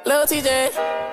Lil TJ.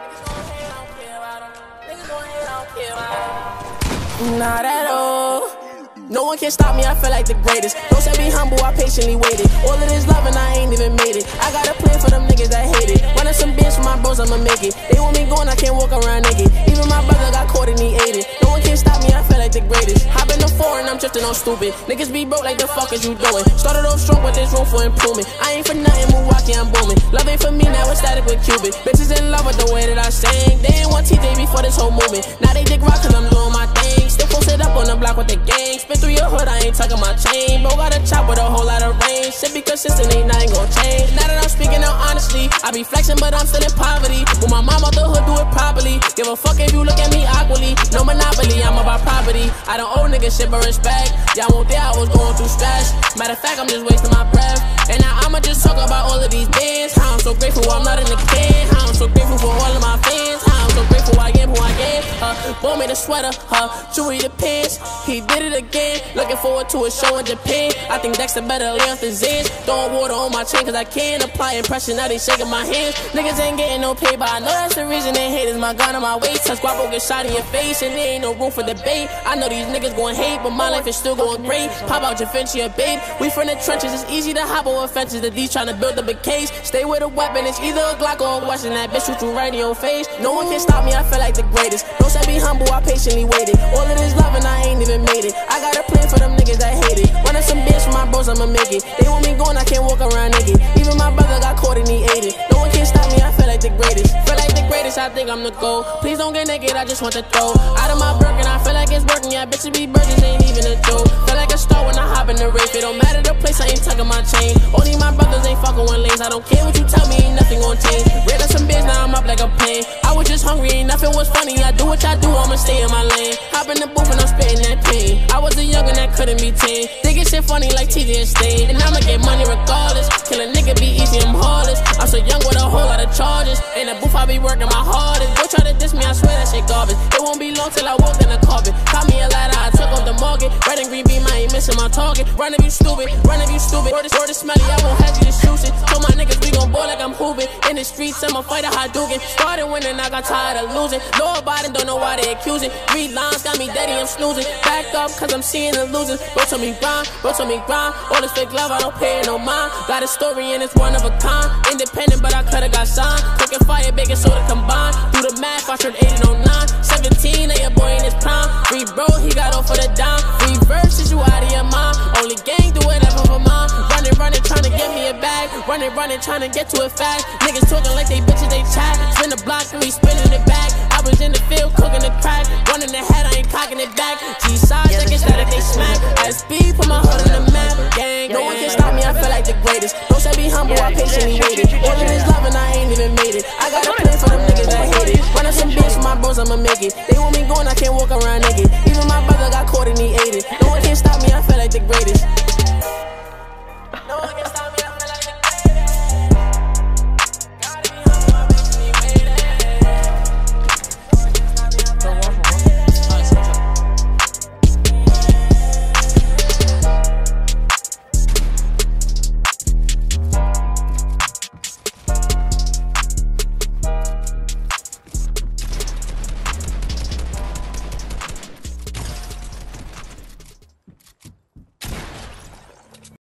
Not at all. No one can stop me, I feel like the greatest. Don't say be humble, I patiently waited. All of this love and I ain't even made it. I got a plan for them niggas that hate it. Running some bands for my bros, I'ma make it. They want me going, I can't walk around naked. Even my brother got caught and he ate it. No one can stop me, I feel like the greatest. Hop in the foreign, I'm drifting on stupid. Niggas be broke like the fuck is you doing? Started off strong, but there's room for improvement. I ain't for nothing, Milwaukee, I'm booming. Love ain't for me, now it's static with Cuban. Bitches in love with the way that I sing. They ain't want TJ before this whole movement. Now they dick rock cause I'm doing my thing. Still posted up on the block with the gang. Spin through your hood, I ain't tucking my chain. Bro got a chop with a whole lot of range. Shit be consistent, ain't nothing gon' change. Now that I'm speaking out honestly, I be flexing but I'm still in poverty. When my mom out the hood, do it properly. Give a fuck if you look at me awkwardly. No monopoly, I'm about property. I don't owe niggas shit but respect. Y'all won't think I was going through stress. Matter of fact, I'm just wasting my breath. And now I'ma just talk about all of these bands. How I'm so grateful I'm not in the can. How I'm so grateful for all of my fans. How I'm so grateful I am who I am. Bought me the sweater, jewelry, the pants. He did it again. Looking forward to a show in Japan. I think Dexter better lay off the Zans. Throwing water on my chain cause I can apply impression. Now they shaking my hands. Niggas ain't getting no pay, but I know that's the reason they hate is my gun on my waist. Touch guapo get shot in your face and there ain't no room for debate. I know these niggas gon' hate, but my life is still going great. Pop out your Vinci, babe. We from the trenches, it's easy to hop over fences. The D's trying to build up a case. Stay with a weapon, it's either a Glock or a Western. That bitch shoot you right in your face. No one can stop me, I feel like the greatest. Don't say be humble, I patiently waited. All of this love and I ain't even made it. I got a plan for them niggas that hate it. Running some bands for my bros, I'ma make it. They want me going, I can't walk around naked. Even my brother got caught and he ate it. No one can stop me, I feel like the greatest. Feel like the greatest, I think I'm the goal. Please don't get naked, I just want to throw out of my Birkin, I feel like it's working. Yeah, bitches be virgins, ain't even a joke. Feel like a star when I hop in the race. It don't matter the place, I ain't tucking my chain. Only my brothers ain't fucking one lanes. I don't care what you tell me, ain't nothing gon' change. Ran up some bands, now I'm up like a plane. I was just hungry, ain't nothing was funny. I do what I do, I'ma stay in my lane. Hop in the booth and I'm spitting that pain. I was a youngin' that couldn't be tamed. Thinking shit funny like TJ and Stain. And I'ma get money regardless. Kill a nigga be easy, I'm heartless. I'm so young with a whole lot of charges. In the booth I be working my hardest. Don't try to diss me, I swear that shit garbage. It won't be long till I walk in the carpet. Caught me a ladder, I took off the market. Red and green beam, I ain't missing my target. Run if you stupid, run if you stupid. Word is smelly, I won't have you to shoot it. Told my niggas we gon' ball like I'm hooping. In the streets, I'm a fighter, Hadouken. Started winning, I got tired of losing. Lord Biden don't know why they accusing. 3 lines got me daddy, I'm snoozing. Back up, cause I'm seeing the losing. Bro told me grind, bro told me grind. All this fake love, I don't pay it no mind. Got a story and it's one of a kind. Independent, but I coulda got signed. Cooking fire, baking soda combined. Do the math, I turned 8 and 09. 17, ain't a boy in his prime. Free bro, he got off for the dime. Free verses, you out of your mind. Only gang do whatever for mine. Running, trying to get me a bag. Running, trying to get to it fast. Niggas talking like they bitches, they chat. Spin the block and we spinning it back. I was in the field cooking the crack. Running the head, I ain't cocking it back. G-sides, I get static, they smack. SB, put my hood on the map. Gang, no one can stop me, I feel like the greatest. Don't say be humble, I patiently waited. All of this love and I ain't even made it. I got a plan for them niggas that hate it. Running some bands for my bros, I'ma make it. They want me going, I can't walk around naked. Even my brother got caught and he ate it. No one can stop me, I feel like the greatest.